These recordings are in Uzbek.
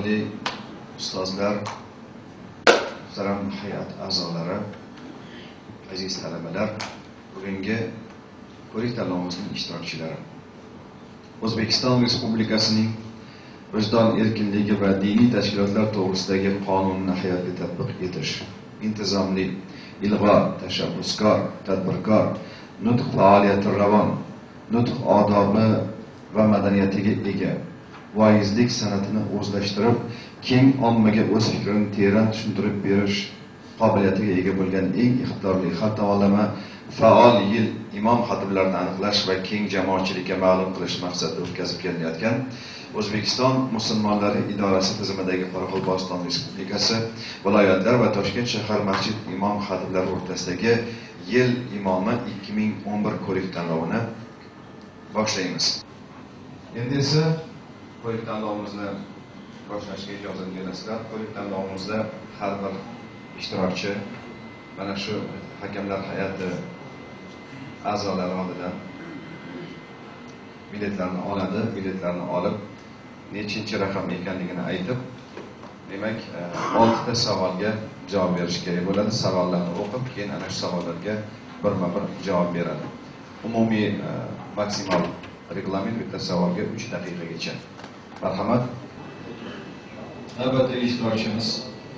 Hurmatli ustozlar, muhtaram hay'at a'zolari, aziz talabalar, bugungi ko'rik tanlovimizning ishtirokchilari. O'zbekiston Respublikasining vijdon erkinligi va diniy tashkilotlar to'g'risidagi qonunni hayotga tatbiq etish, intizomli, ilg'or, tashabbuskor, tadbirkor, nutq faoliyati ravon, nutq odobi va madaniyatiga ega, voizlik san'atini o'zlashtirib, keng ommaga o'z fikrini teran tushuntirib berish qobiliyatiga ega bo'lgan eng iqtidorli har tomonlama faol yil imom xatiblarini aniqlash va keng jamoatchilikka ma'lum qilish maqsadida o'tkazib kelinayotgan O'zbekiston musulmonlari idorasi tizimidagi Qoraqalpog'iston Respublikasi, viloyatlar va Toshkent shahar masjid imom xatiblari o'rtasidagi yil imomi 2011 ko'rik tanlovini boshlaymiz. Endi esa ko'rik tanlovimizni boshlashga ijozat berasizlar. Ko'rik tanlovimizda har bir ishtirokchi mana shu hakamlar hay'ati a'zolari oldidan biletlarni oladi. Biletlarni olib, nechinchi raqam ekanligini aytib, demak 6 ta savolga javob berish kerak bo'ladi. Savollarni o'qib, keyin ana shu savollarga birma-bir javob beradi. Umumiy maksimal reglament bitta savolga 3 daqiqagacha. Marhamat. Navbatdagi ishtirokchimiz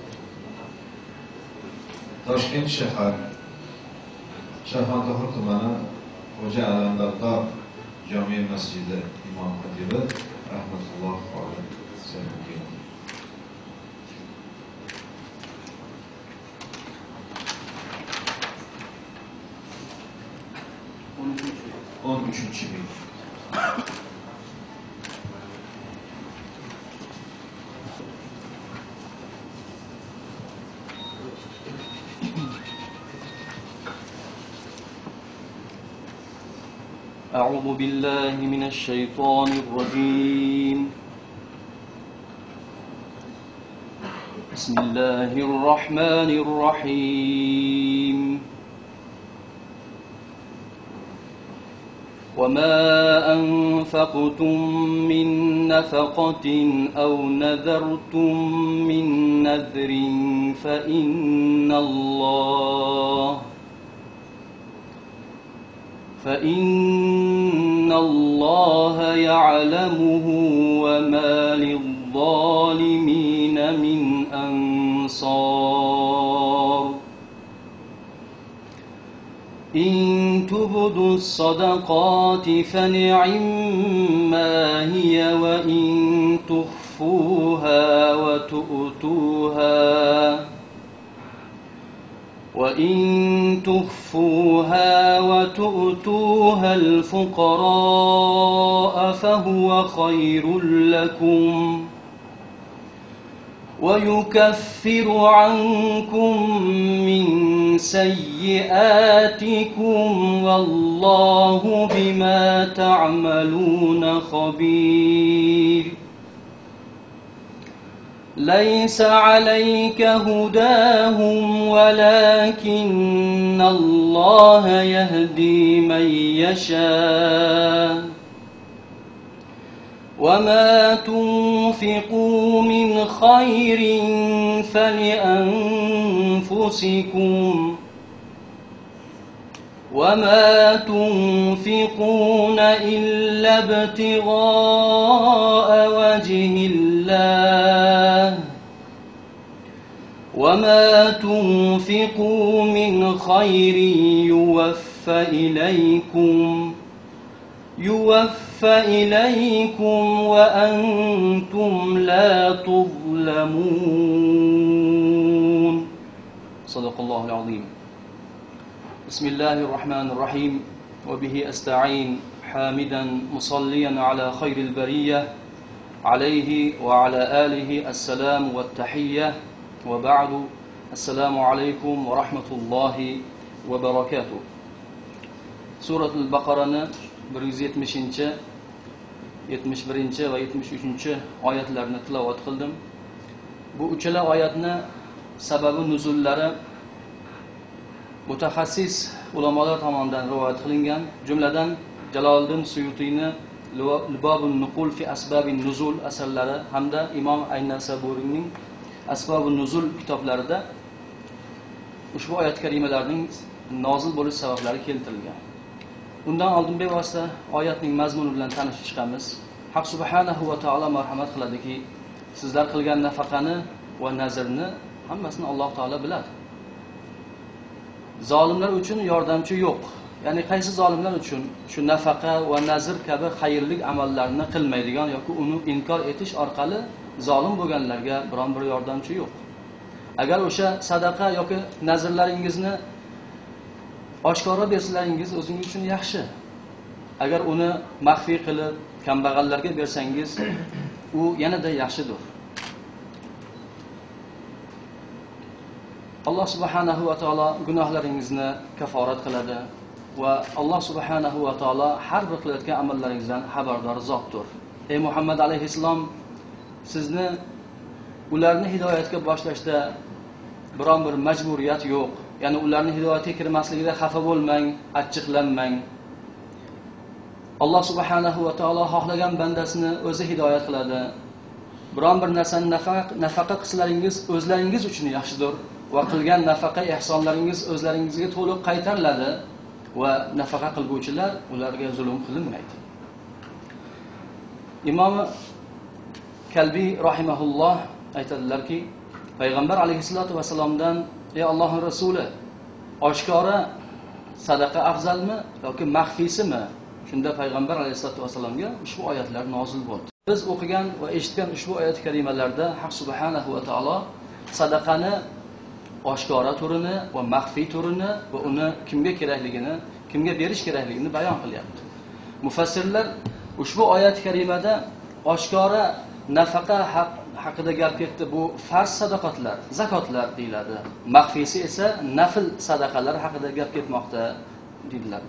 Toshkent shahar Shayxontohur tumani Xo'ja Alamdardor jome masjidi imom xatibi Rahmatulloh Xolim Sayfuddinov. 13. yil. أعوذ بالله من الشيطان الرجيم. بسم الله الرحمن الرحيم. وما أنفقتم من نفقة أو نذرتم من نذر فإن الله يعلمه وما للظالمين من أنصار. إن تبدوا الصدقات فنعما هي وإن تخفوها وتؤتوها الفقراء فهو خير لكم ويكفر عنكم من سيئاتكم والله بما تعملون خبير. ليس عليك هداهم ولكن الله يهدي من يشاء. وما تنفقوا من خير فلأنفسكم وما تنفقون إلا ابتغاء وجه الله وما تنفقوا من خير يوفى إليكم وأنتم لا تظلمون. صدق الله العظيم. بسم الله الرحمن الرحيم. وبه أستعين حامدا مصليا على خير البرية عليه وعلى آله السلام والتحية وبعد. السلام عليكم ورحمة الله وبركاته. سورة البقرة 170, 71 va 73 oyatlarni tilovat qildim. Bu uchala oyatni sababi nuzullari mutaxassis ulamolar tomonidan rivoyat qilingan. Jumladan Jaloliddin Suyutiyni Lubabun Nuqul fi Asbabin Nuzul asarlari hamda Imom Ayn-Nasaburining Asbabun Nuzul kitoblarida ushbu oyat karimalarning nozil bo'lish sabablari keltirilgan. Undan oldin bevosita oyatning mazmuni bilan tanishib chiqamiz. Haq subhanahu va taolo marhamat qiladiki, sizlar qilgan nafaqani va nazrni hammasini Alloh taolo biladi. Zolimlar uchun yordamchi yo'q. Ya'ni qaysi zolimlar uchun shu nafaqa va nazr kabi xayrli amallarni qilmaydigan yoki uni inkor etish orqali zolim bo'lganlarga biron bir yordamchi yo'q. Agar o'sha sadaqa yoki nazrlaringizni oshkora bersangiz o'zingiz uchun yaxshi. Agar uni maxfiy qilib kambag'allarga bersangiz, u yanada yaxshidir. Alloh subhanahu va taolo gunohlaringizni kaforat qiladi va Alloh subhanahu va taolo har bir qilayotgan amallaringizdan xabardor zotdir. Ey Muhammad alayhissalom, sizni ularni hidoyatga boshlashda biron bir majburiyat yo'q. Ya'ni ularni hidoyatga kirmasligida xafa bo'lmang, achchiqlanmang. Alloh subhanahu va taolo xohlagan bandasini o'zi hidoyat qiladi. Biron bir narsani nafaqa qilsangiz o'zlaringiz uchun yaxshidir va qilgan nafaqa ihsonlaringiz o'zlaringizga to'liq qaytariladi va nafaqa qilguvchilar ularga zulm qilinmaydi. Imom Kalbi rahimahulloh aytadilarki, payg'ambar alayhisolatu vasallamdan: "Ey Allohning rasuli, oshkora sadaqa afzalmi yoki maxfiysimi?" Shunda payg'ambar alayhisolatu vasallamga ushbu oyatlar nozil bo'ldi. Biz o'qigan va eshitgan ushbu oyat karimalarda Haq subhanahu va taolo sadaqani oshkora turini va maxfiy turini va uni kimga kerakligini, kimga berish kerakligini bayon qilyapti. Mufassirlar ushbu oyat karimada oshkora nafaqa haqida gap ketdi. Bu farz sadaqatlar, zakotlar deyiladi. Maxfiysi esa nafl sadaqalar haqida gap ketmoqda deydilar.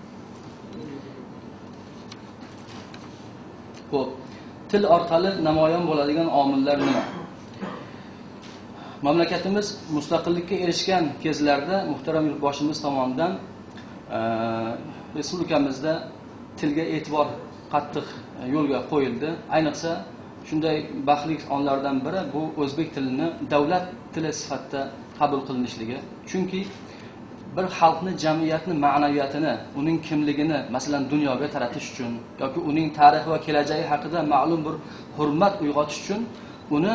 Xo'p, til orqali namoyon bo'ladigan omillar nima? Mamlakatimiz mustaqillikka erishgan kezlarda muhtaram yurtboshimiz tomonidan respublikamizda tilga e'tibor qattiq yo'lga qo'yildi. Ayniqsa shunday baxtli onlardan biri bu o'zbek tilini davlat tili sifatida qabul qilinishligi. Chunki bir xalqni, jamiyatni ma'naviyatini, uning kimligini masalan dunyoga taratish uchun yoki uning tarixi va kelajagi haqida ma'lum bir hurmat uyg'otish uchun uni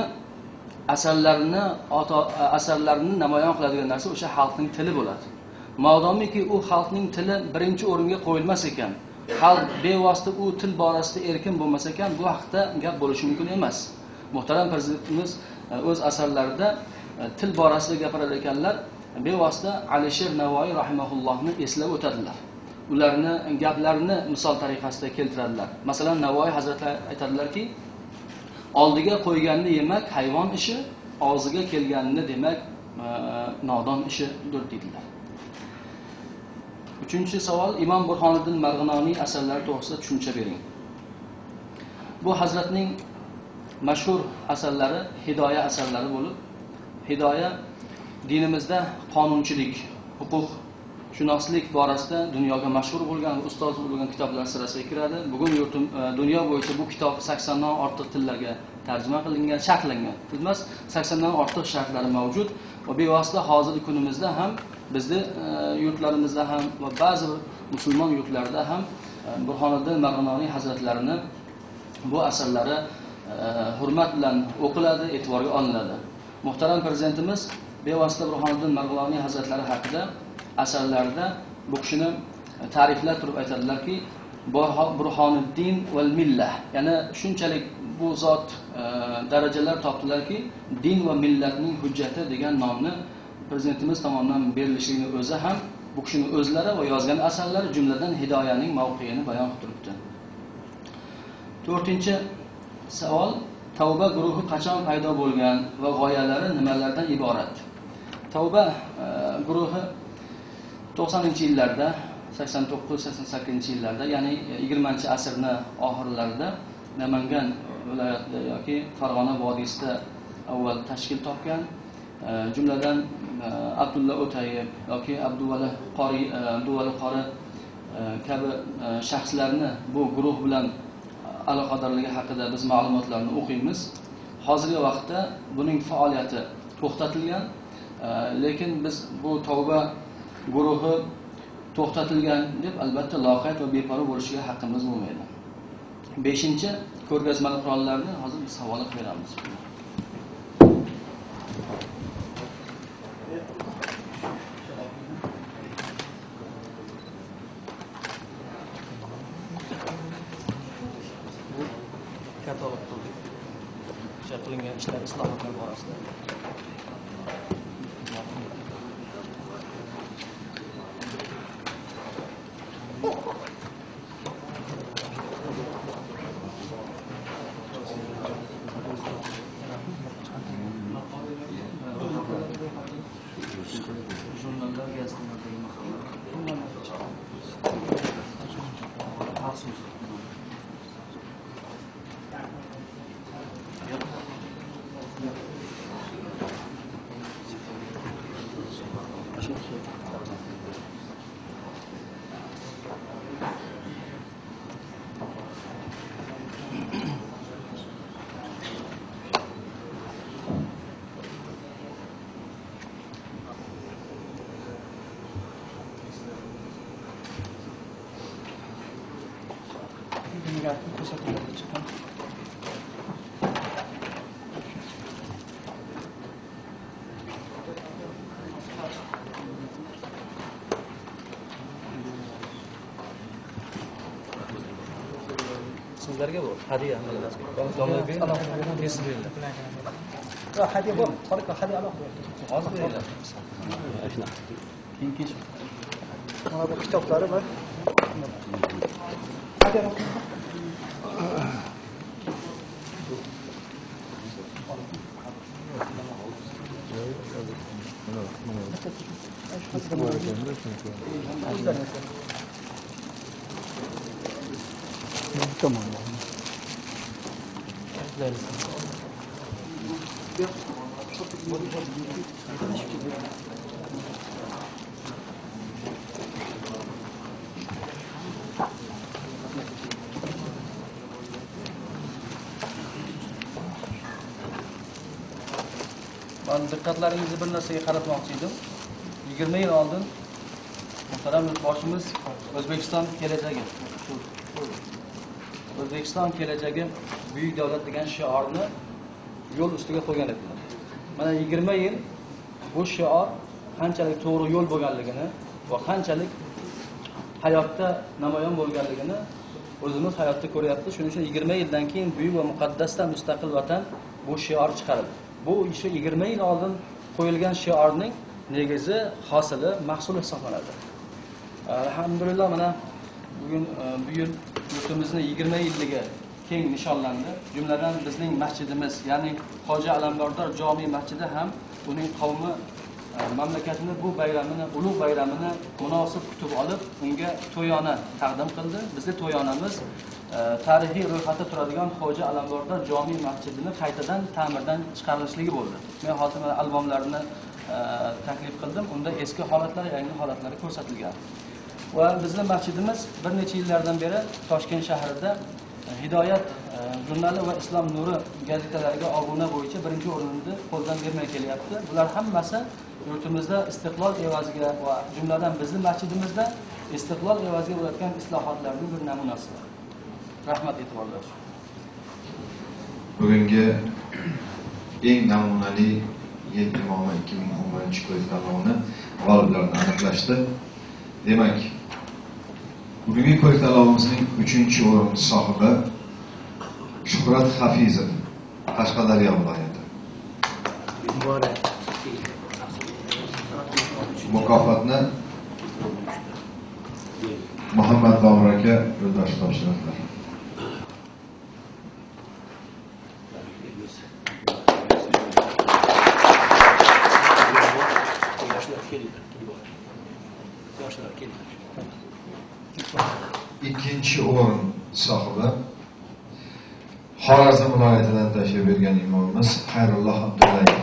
asarlarini namoyon qiladigan narsa o'sha xalqning tili bo'ladi. Modomiki u xalqning tili birinchi o'ringa qo'yilmas ekan, xalq bevosita u til borasida erkin bo'lmas ekan, bu haqda gap bo'lishi mumkin emas. Muhtaram prezidentimiz o'z asarlarida til borasida gapirar ekanlar, bevosita Alisher Navoiy rahimahullohni eslab o'tadilar. Ularni gaplarini misol tariqasida keltiradilar. Masalan, Navoiy hazratlari aytadilarki, oldiga qo'yganni yemak hayvon ishi, og'ziga kelganini demak nodon ishidir dedilar. Uchinchi savol, Imom Burhoniddin Marg'inoniy asarlari to'g'risida tushuncha bering. Bu hazratning mashhur asarlari hidoya asarlari bo'lib, hidoya dinimizda qonunchilik, huquq shunoslik borasida dunyoga mashhur bo'lgan, ustoz bo'lgan kitoblar sirasiga kiradi. Bugun dunyo bo'yicha bu kitob 80 dan ortiq tillarga tarjima qilingan, sharhlangan. Emas, 80 dan ortiq sharhlari mavjud va bevosita hozirgi kunimizda ham bizning yurtlarimizda ham va ba'zi musulmon yurtlarida ham Burhoniddin Marg'inoniy hazratlarini bu asarlari hurmat bilan o'qiladi, e'tiborga olinadi. Muhtaram prezidentimiz bevosita Burhoniddin Marg'inoniy hazratlari haqida asarlarida bu kishini ta'riflab turib aytadilarki, Burhoniddin val millah, ya'ni shunchalik bu zot darajalar topdilarki, din va millatning hujjati degan nomni prezidentimiz tomonidan berilishini o'zi ham bu kishini o'zlari va yozgan asarlari jumladan hidoyaning mavqeini bayon qilib turibdi. 4-chi savol, Tavba guruhi qachon paydo bo'lgan va g'oyalari nimalardan iborat? Tavba guruhi 90-yillarda, 89-88-yillarda, ya'ni 20-asrni oxirlarida Namangan viloyatida yoki Farg'ona vodiysida avval tashkil topgan. Jumladan Abdulla O'tayev yoki Abduvali Qori kabi shaxslarni bu guruh bilan aloqadorligi haqida biz ma'lumotlarni o'qiymiz. Hozirgi vaqtda buning faoliyati to'xtatilgan, lekin biz bu tavba guruhi to'xtatilgan deb albatta loqayd va beparvo bo'lishiga haqqimiz bo'lmaydi. 5-chi ko'rgazmali qurollarni hozir biz havola beramiz. Katalog qildik. Qilingan ishlar islohotlar borasida. Jurnallar, gazetlardagi maqolalar. Sizlarga bu hadiya hadiya bor. Hadiya hozir beringlar. Mana bu kitoblari bor. Tamam. Ben diqqatlaringizni bir narsaga qaratmoqchi edim. 20 yil oldin muhtaram yurtboshimiz O'zbekiston kelajagi. O'zbekiston kelajagi buyuk davlat degan shiorni yo'l ustiga qo'ygan edilar. Mana 20 yil bu shior qanchalik to'g'ri yo'l bo'lganligini va qanchalik hayotda namoyon bo'lganligini o'zimiz hayotda ko'ryapmiz. Shuning uchun 20 yildan keyin buyuk va muqaddasdan mustaqil vatan bu shior chiqarildi. Bu ishi 20 yil oldin qo'yilgan shiorning negizi, hosili, mahsuli hisoblanadi. Alhamdulillah mana bugun bu yil yurtimizning 20 yilligi keng nishonlandi. Jumladan bizning masjidimiz, ya'ni Hoji Alambardor jome masjidi ham uning qavmi mamlakatini bu bayramini, ulug' bayramini munosib kutib olib, unga to'yona taqdim qildi. Bizning to'yonamiz tarixiy ro'yxatda turadigan Hoji Alambardor jome masjidini qaytadan ta'mirdan chiqarilishligi bo'ldi. Men hozir mana albomlarini taklif qildim. Unda eski holatlari, yangi holatlari ko'rsatilgan. Va bizning masjidimiz bir necha yillardan beri Toshkent shahrida Hidoyat jurnali va Islom nuri gazetalariga obuna bo'yicha birinchi o'rinni qo'ldan bermay kelyapti. Bular hammasi yurtimizda istiqlol evaziga va jumladan bizning masjidimizda istiqlol evaziga bo'layotgan islohotlarning bir namunasi. Rahmat e'tiborlar. Bugungi eng namunali yil imomi 2011 ko'rik-tanlovini g'oliblarini aniqlashdi. Demak, bugungi ko'rik-tanlovimizning 3-o'rin sohibi Shuhrat Hafizov, Qashqadaryo viloyati. Mukofotni Muhammad Bobur aka yo'ldosh topshiradilar. Ikkinchi o'rin sohibi Xorazm viloyatidan tashrif buyurgan imomimiz Xayrulloh Abdullayev.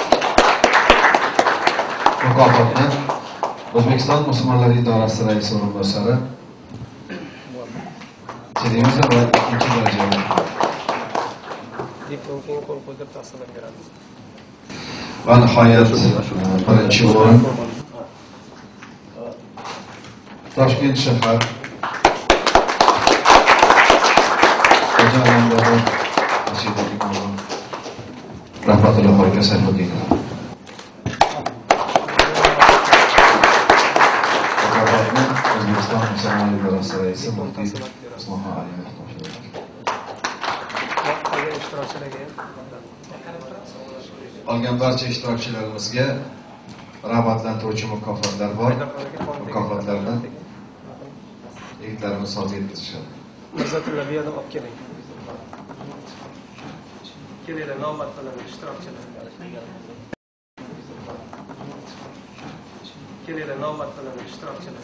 Mukofotni O'zbekiston Musulmonlar idorasi raisi o'rinbosari televizor va ikkinchi darajali diplom keyin qo'l qo'ydirib taqsimlab beramiz. va nihoyat birinchi o'rin Toshkent shahar Xo'ja Alamdori Rashida Imomov rahmatulloh xo'ja Sayfuddinov. Mukofotni O'zbekiston musulmon idorasi raisi Muftiy Usmonxon Alimov topshirdi. Olgan barcha ishtirokchilarimizga rag'batlantiruvchi mukofotlar bor. Mukofotlardan yigitlarimiz so'z yetkazishadi. Izzatulla buyani olib keling. Kelinglar, navbat bilan ishtirokchilar. Kelinglar, navbat bilan ishtirokchilar.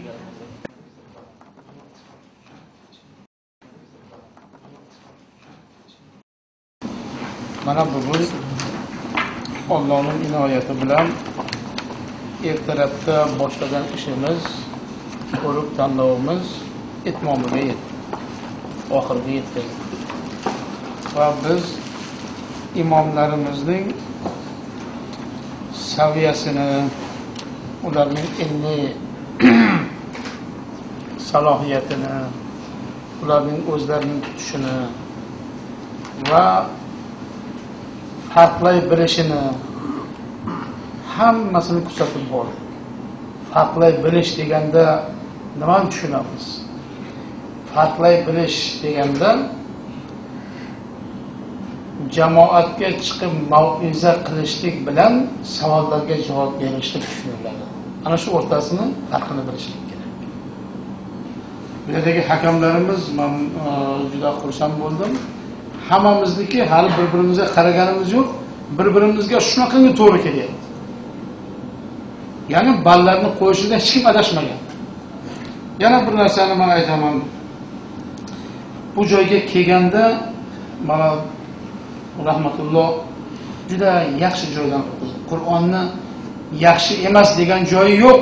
Mana bugun Allohning inoyati bilan ertalabda boshlagan ishimiz, ko'rik tanlovimiz etmomiga yetdi. Oxiriga yetkazdi. Va biz imomlarimizning saviyasini, ularning ilmiy salohiyatini, ularning o'zlarining tutishini va farqlay bilishini hammasini kuzatib bordik. Farqlay bilish deganda nimani tushunamiz? Farqlay bilish deganda jamoatga chiqib mav'iza qilishlik bilan savollarga javob berishlik tushuniladi. Ana shu o'rtasini farqini bilishlik kerak. Bu yerdagi hakamlarimiz men juda xursand bo'ldim. Hammamizniki hali bir-birimizga qaraganimiz yo'q, bir-birimizga shunaqangi to'g'ri kelyapti. Ya'ni ballarni qo'yishida hech kim adashmagan. Yana bir narsani men aytaman. Bu joyga kelganda mana rahmatulloh juda yaxshi joydan o'qidi. Qur'onni yaxshi emas degan joyi yo'q.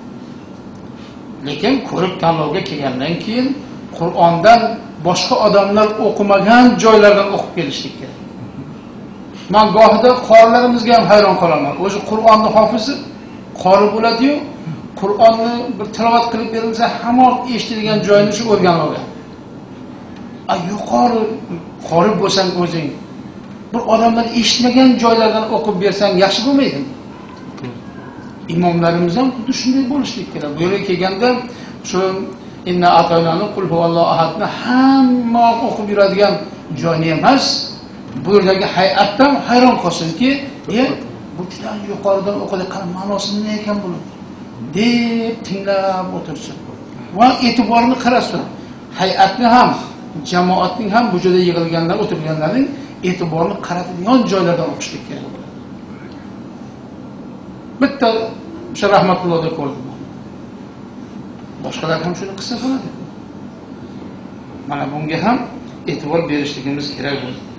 Lekin ko'rib tanlovga kelgandan keyin Qur'ondan boshqa odamlar o'qimagan joylardan o'qib kelishlik kerak. Men gohida qorilarimizga ham hayron qolaman. O'zi Qur'onni hofizi qori bo'ladi-yu, Qur'onni bir tilovat qilib berilsa hamon eshitadigan joyini shu o'rganib olgan. Yuqori qori bo'lsang o'zing bir odamlar eshitmagan joylardan o'qib bersang yaxshi bo'lmaydimi? Imomlarimiz ham xuddi shunday bo'lishlik kerak. Bu yerga kelganda shu inna atoynani qul huvallohu ahadni hamma o'qib yuradigan joyni emas, bu yerdagi hay'atdan hayron qolsinki, bu juda yuqoridan o'qidi, qani ma'nosi nima ekan bu? deb tinglab o'tirsin. Va e'tiborini qarasin. Hay'atni ham, jamoatning ham bu yerda yig'ilganlar, o'tirganlarning e'tiborini qaratadigan joylardan o'qishlik kerak bo'ladi. Bitta o'sha rahmatullohda ko'rdim. Boshqalar ham shuni qilsa bo'ladi. Mana bunga ham e'tibor berishligimiz kerak bo'ladi.